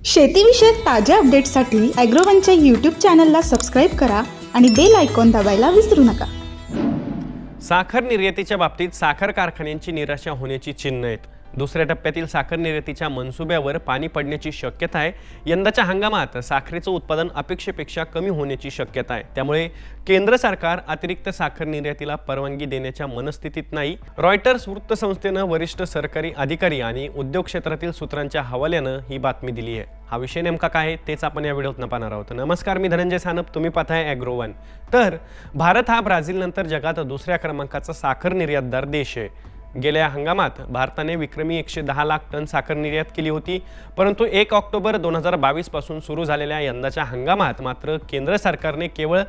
शेतीविषयक ताज्या अपडेट्ससाठी ॲग्रोवनच्या यूट्यूब चॅनलला सबस्क्राईब करा आणि बेल आयकॉन दाबायला विसरू नका। साखर निर्यातीच्या बाबतीत साखर कारखान्यांची निराशा होण्याची चिन्ह आहेत। दुसऱ्या टप्प्यातील साखर निर्यातीच्या मनसुब्यावर पाणी पडण्याची शक्यता आहे। यंदाच्या हंगामात साखरेचं उत्पादन अपेक्षेपेक्षा कमी होण्याची शक्यता आहे। त्यामुळे केंद्र सरकार अतिरिक्त साखर निर्यातीला परवानगी देण्याच्या मनस्थितीत नाही। रॉयटर्स वृत्तसंस्थेनं वरिष्ठ सरकारी अधिकारी आणि उद्योग क्षेत्रातील सूत्रांच्या हवाल्यानं ही बातमी दिली आहे। हा विषय नेमका काय आहे तेच आपण या व्हिडिओत पाहणार आहोत। नमस्कार, मी धनंजय सानप, तुम्ही पाहताय ॲग्रोवन। तर भारत हा ब्राझील नंतर जगात दुसऱ्या क्रमांकाचा साखर निर्यातदार देश आहे। गेल्या हंगामात भारताने विक्रमी 110 लाख टन साखर निर्यात केली होती, परंतु 1 ऑक्टोबर 2022 पासून सुरू झालेल्या यंदाच्या हंगामात मात्र केंद्र सरकारने केवळ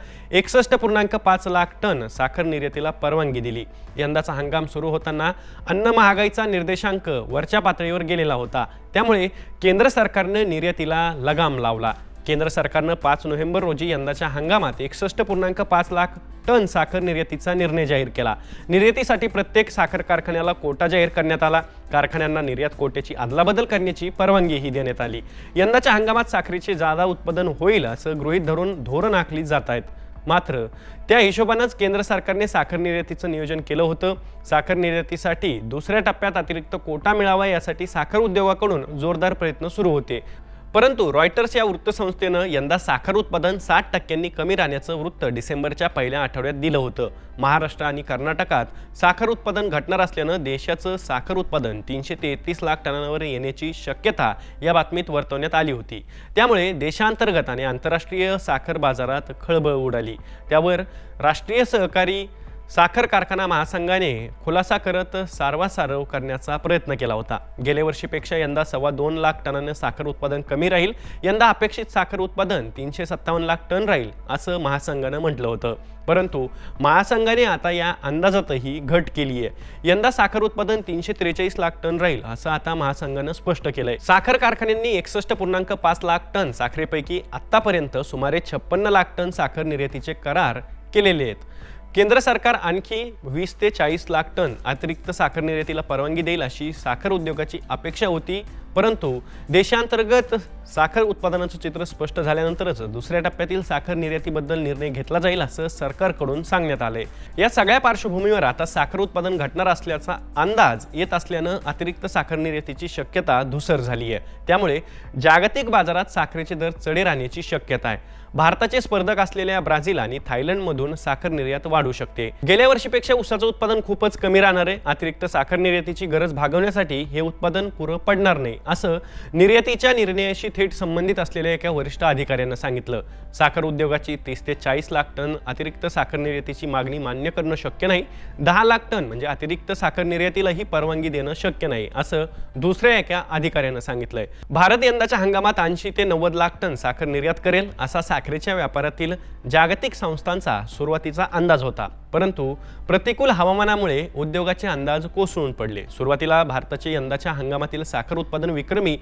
61.5 लाख टन साखर निर्यातीला परवानगी दिली। यंदाचा हंगाम सुरू होताना अन्न महागाईचा निर्देशांक वरच्या पातळीवर गेलेला होता, त्यामुळे केंद्र सरकारने निर्यातीला लगाम लावला। केंद्र सरकारने 5 नोव्हेंबर रोजी यंदाच्या हंगामात 61.5 लाख टन साखर निर्यातीचा निर्णय जाहीर केला। निर्यातीसाठी प्रत्येक साखर कारखान्याला कोटा जाहीर करण्यात आला। कारखान्यांना निर्यात कोट्याची अदलाबदल करण्याची परवानगीही देण्यात आली। यंदाच्या हंगामात साखरेचे जादा उत्पादन होईल असं गृहीत धरून धोरण आखली जात आहेत। मात्र त्या हिशोबानेच केंद्र सरकारने साखर निर्यातीचं नियोजन केलं होतं। साखर निर्यातीसाठी दुसऱ्या टप्प्यात अतिरिक्त कोटा मिळावा यासाठी साखर उद्योगाकडून जोरदार प्रयत्न सुरू होते, परंतु रॉयटर्स या वृत्तसंस्थेनं यंदा साखर उत्पादन 60% कमी राहण्याचं वृत्त डिसेंबरच्या पहिल्या आठवड्यात दिलं होतं। महाराष्ट्र आणि कर्नाटकात साखर उत्पादन घटणार असल्यानं देशाचं साखर उत्पादन 333 लाख टनांवर येण्याची शक्यता या बातमीत वर्तवण्यात आली होती। त्यामुळे देशांतर्गत आणि आंतरराष्ट्रीय साखर बाजारात खळबळ उडाली। त्यावर राष्ट्रीय सहकारी साखर कारखाना महासंघाने खुलासा करत सारवासारव करण्याचा प्रयत्न केला होता। गेल्या वर्षीपेक्षा यंदा 2.25 लाख टनांनी साखर उत्पादन कमी राहील। यंदा अपेक्षित साखर उत्पादन 357 लाख टन राहील असं महासंघाने म्हटलं होतं, परंतु महासंघाने आता या अंदाजातही घट केली आहे। यंदा साखर उत्पादन 343 लाख टन राहील असं आता महासंघाने स्पष्ट केलंय। साखर कारखान्यांनी 61.5 लाख टन साखरेपैकी आतापर्यंत सुमारे 56 लाख टन साखर निर्यातीचे करार केलेले आहेत। केंद्र सरकार आणखी 20 ते 40 लाख टन अतिरिक्त साखर निर्यातीला परवानगी देईल अशी साखर उद्योगाची अपेक्षा होती, परंतु देशांतर्गत साखर उत्पादनाचं चित्र स्पष्ट झाल्यानंतरच दुसऱ्या टप्प्यातील साखर निर्यातीबद्दल निर्णय घेतला जाईल असं सरकारकडून सांगण्यात आले। या सगळ्या पार्श्वभूमीवर आता साखर उत्पादन घटणार असल्याचा अंदाज येत असल्यानं अतिरिक्त साखर निर्यातीची शक्यता धूसर झाली आहे। त्यामुळे जागतिक बाजारात साखरेचे दर चढे राहण्याची शक्यता आहे। भारताचे स्पर्धक असलेल्या ब्राझील आणि थायलंडमधून साखर निर्यात वाढू शकते। गेल्या वर्षीपेक्षा ऊसाचं उत्पादन खूपच कमी राहणार आहे। अतिरिक्त साखर निर्यातीची गरज भागवण्यासाठी हे उत्पादन पुरं पडणार नाही असं निर्यातीच्या निर्णयाशी थेट संबंधित असलेल्या एका वरिष्ठ अधिकाऱ्यानं सांगितलं। साखर उद्योगाची 30 ते 40 लाख टन अतिरिक्त साखर निर्यातीची मागणी मान्य करणं शक्य नाही। 10 लाख टन म्हणजे अतिरिक्त साखर निर्यातीलाही परवानगी देणं शक्य नाही असं दुसऱ्या एका अधिकाऱ्यानं सांगितलंय। भारत यंदाच्या हंगामात 80 ते 90 लाख टन साखर निर्यात करेल असा साखरेच्या व्यापारातील जागतिक संस्थांचा सुरुवातीचा अंदाज होता, परंतु प्रतिकूल हवामानामुळे उद्योगाचे अंदाज कोसळून पडले। सुरुवातीला भारताचे यंदाच्या हंगामातील साखर उत्पादन विक्रमी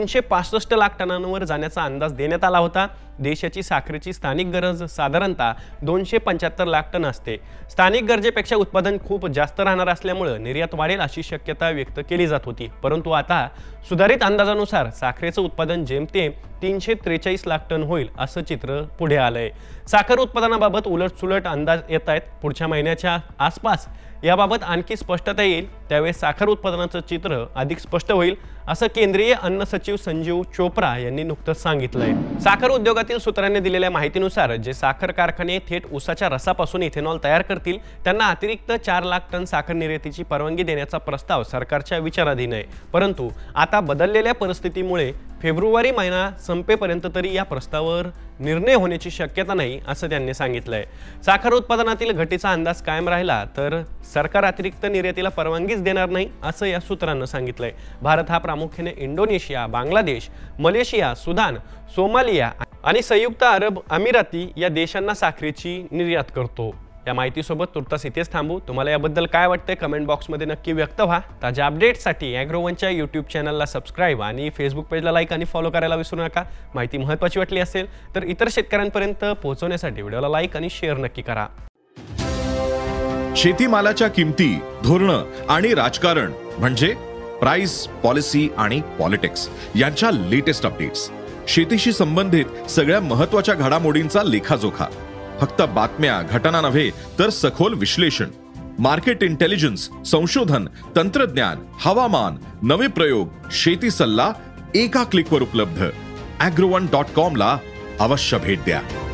365 लाख टनांवर जाण्याचा अंदाज देण्यात आला होता। देशाची साखरेची स्थानिक गरज साधारणतः 275 लाख टन असते। स्थानिक गरजेपेक्षा उत्पादन खूप जास्त राहणार असल्यामुळे निर्यात वाढेल अशी शक्यता व्यक्त केली जात होती, परंतु आता सुधारित अंदाजानुसार साखरेचं उत्पादन जेमतेम 343 लाख टन होईल असं चित्र पुढे आलंय। साखर उत्पादनाबाबत उलटसुलट अंदाज येत आहेत। पुढच्या महिन्याच्या आसपास याबाबत आणखी स्पष्टता येईल, त्यावेळेस साखर उत्पादनाचं चित्र अधिक स्पष्ट होईल असं केंद्रीय अन्न सचिव संजीव चोप्रा यांनी नुकतंच सांगितलंय। साखर उद्योगातील सूत्रांनी दिलेल्या माहितीनुसार जे साखर कारखाने थेट ऊसाच्या रसापासून इथेनॉल तयार करतील त्यांना अतिरिक्त 4 लाख टन साखर निर्यातीची परवानगी देण्याचा प्रस्ताव सरकारच्या विचाराधीन आहे, परंतु आता बदललेल्या परिस्थितीमुळे फेब्रुवारी महिना संपेपर्यंत तरी या प्रस्तावावर निर्णय होण्याची शक्यता नाही असं त्यांनी सांगितलंय। साखर उत्पादनातील घटीचा अंदाज कायम राहिला तर सरकार अतिरिक्त निर्यातीला परवानगीच देणार नाही असं या सूत्रांनी सांगितलंय। भारत हा प्रामुख्याने Indonesia, Bangladesh, Malaysia, Sudan, Somalia आणि संयुक्त अरब अमिराती या देशांना साखरेची निर्यात करतो। या माहितीसोबत तुर्तास इथेच थांबू। तुम्हाला याबद्दल काय वाटतंय कमेंट बॉक्समध्ये नक्की व्यक्त व्हा। ताज्या अपडेट्ससाठी ॲग्रोवनच्या यूट्यूब चॅनलला सबस्क्राईब आणि फेसबुक पेजला लाईक आणि फॉलो करायला विसरू नका। माहिती महत्त्वाची वाटली असेल तर इतर शेतकऱ्यांपर्यंत पोहोचवण्यासाठी व्हिडिओला लाईक आणि शेअर नक्की करा। शेतीमालाच्या किमती, धोरणं आणि राजकारण म्हणजे प्राइस, पॉलिसी आणि पॉलिटिक्स यांच्या लेटेस्ट अपडेट्स शेतीशी संबंधित सगळ्या महत्त्वाच्या घडामोडींचा लेखाजोखा. फक्त बातम्या, घटना नव्हे तर सखोल विश्लेषण, मार्केट इंटेलिजन्स, संशोधन, तंत्रज्ञान, हवामान, नवे प्रयोग, शेती सल्ला एका क्लिकवर उपलब्ध. agrone.com ला अवश्य भेट द्या.